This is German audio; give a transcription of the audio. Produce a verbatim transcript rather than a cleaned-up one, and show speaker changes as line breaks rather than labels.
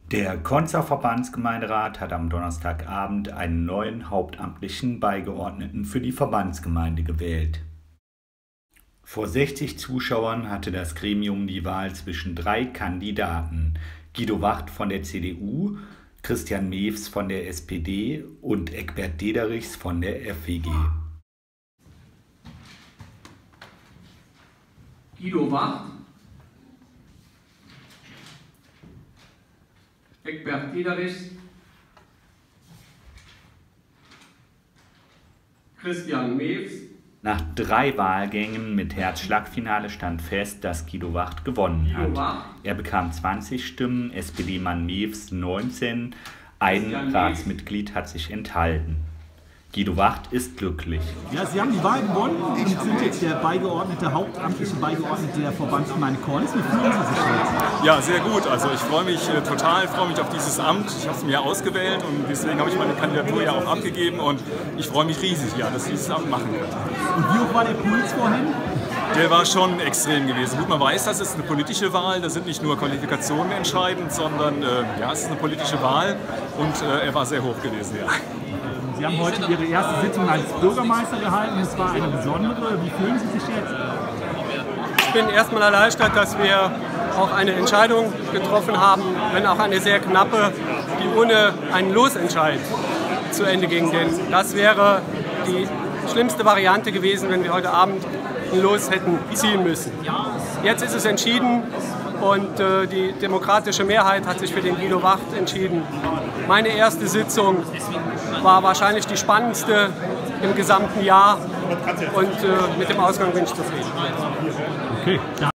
Der Konzer Verbandsgemeinderat hat am Donnerstagabend einen neuen hauptamtlichen Beigeordneten für die Verbandsgemeinde gewählt. Vor sechzig Zuschauern hatte das Gremium die Wahl zwischen drei Kandidaten: Guido Wacht von der C D U, Christian Mewes von der S P D und Egbert Dederichs von der F W G.
Guido Wacht, Egbert Dederichs, Christian Mewes. Nach
drei Wahlgängen mit Herzschlagfinale stand fest, dass Guido Wacht gewonnen hat. Er bekam zwanzig Stimmen, S P D-Mann Mewes neunzehn, ein Ratsmitglied hat sich enthalten. Guido Wacht ist glücklich.
Ja, Sie haben die Wahl gewonnen und sind jetzt der Beigeordnete, hauptamtliche Beigeordnete der Verbandsgemeinde Cornis. Wie fühlen Sie sich jetzt?
Ja, sehr gut. Also ich freue mich äh, total, freue mich auf dieses Amt. Ich habe es mir ausgewählt und deswegen habe ich meine Kandidatur ja auch abgegeben und ich freue mich riesig, ja, dass ich dieses Amt machen kann.
Und wie hoch war der Puls vorhin?
Der war schon extrem gewesen. Gut, man weiß, das ist eine politische Wahl, da sind nicht nur Qualifikationen entscheidend, sondern äh, ja, es ist eine politische Wahl und äh, er war sehr hoch gewesen, ja.
Sie haben heute Ihre erste Sitzung als Bürgermeister gehalten. Es war eine besondere. Wie fühlen Sie sich jetzt?
Ich bin erstmal erleichtert, dass wir auch eine Entscheidung getroffen haben, wenn auch eine sehr knappe, die ohne einen Losentscheid zu Ende ging. Denn das wäre die schlimmste Variante gewesen, wenn wir heute Abend ein Los hätten ziehen müssen. Jetzt ist es entschieden und äh, die demokratische Mehrheit hat sich für den Guido Wacht entschieden. Meine erste Sitzung war wahrscheinlich die spannendste im gesamten Jahr und äh, mit dem Ausgang bin ich zufrieden.
Okay.